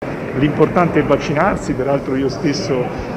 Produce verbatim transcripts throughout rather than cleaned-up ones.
L'importante è vaccinarsi, peraltro io stesso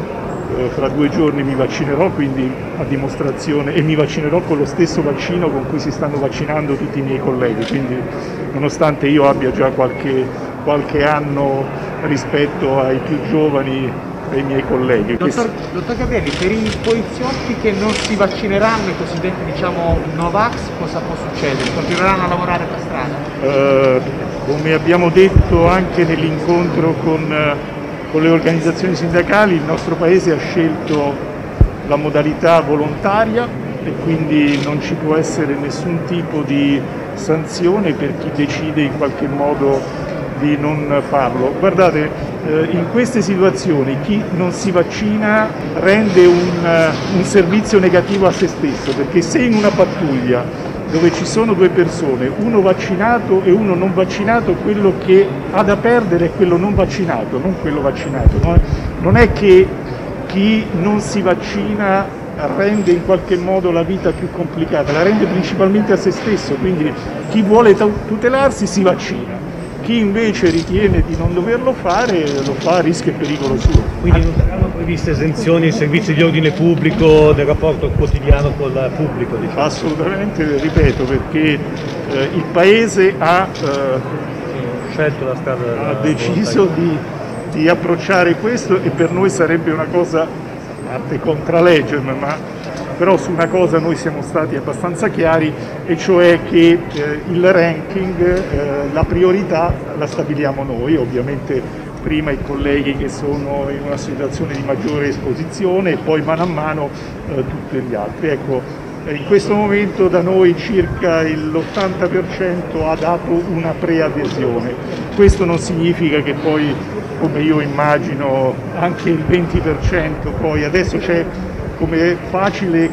eh, fra due giorni mi vaccinerò, quindi a dimostrazione, e mi vaccinerò con lo stesso vaccino con cui si stanno vaccinando tutti i miei colleghi, quindi nonostante io abbia già qualche, qualche anno rispetto ai più giovani dei miei colleghi. Dottor, dottor Gabrielli, per i poliziotti che non si vaccineranno, i cosiddetti diciamo Novax, cosa può succedere? Continueranno a lavorare per strada? Eh, come abbiamo detto anche nell'incontro con, con le organizzazioni sindacali, il nostro Paese ha scelto la modalità volontaria e quindi non ci può essere nessun tipo di sanzione per chi decide in qualche modo di non farlo. Guardate, eh, in queste situazioni chi non si vaccina rende un, uh, un servizio negativo a se stesso, perché se in una pattuglia dove ci sono due persone, uno vaccinato e uno non vaccinato, quello che ha da perdere è quello non vaccinato, non quello vaccinato. No? Non è che chi non si vaccina rende in qualche modo la vita più complicata, la rende principalmente a se stesso, quindi chi vuole tutelarsi si vaccina. Chi invece ritiene di non doverlo fare lo fa a rischio e pericolo suo. Quindi non saranno previste esenzioni ai servizi di ordine pubblico del rapporto quotidiano con il pubblico? Diciamo. Assolutamente, ripeto, perché eh, il Paese ha, eh, scelto la strada, ha deciso di, di approcciare questo, e per noi sarebbe una cosa, a parte contra legge, ma però su una cosa noi siamo stati abbastanza chiari, e cioè che eh, il ranking, eh, la priorità la stabiliamo noi, ovviamente prima i colleghi che sono in una situazione di maggiore esposizione e poi mano a mano eh, tutti gli altri. Ecco, in questo momento da noi circa l'ottanta per cento ha dato una preadesione. Questo non significa che poi, come io immagino, anche il venti per cento poi adesso c'è, come è facile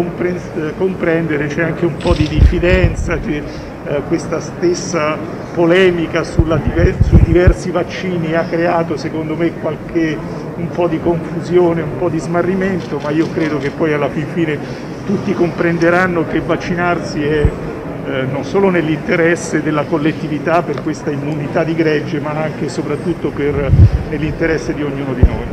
comprendere, c'è anche un po' di diffidenza, c'è eh, questa stessa polemica sulla diver sui diversi vaccini ha creato secondo me qualche, un po' di confusione, un po' di smarrimento, ma io credo che poi alla fin fine tutti comprenderanno che vaccinarsi è eh, non solo nell'interesse della collettività per questa immunità di gregge, ma anche e soprattutto per nell'interesse di ognuno di noi.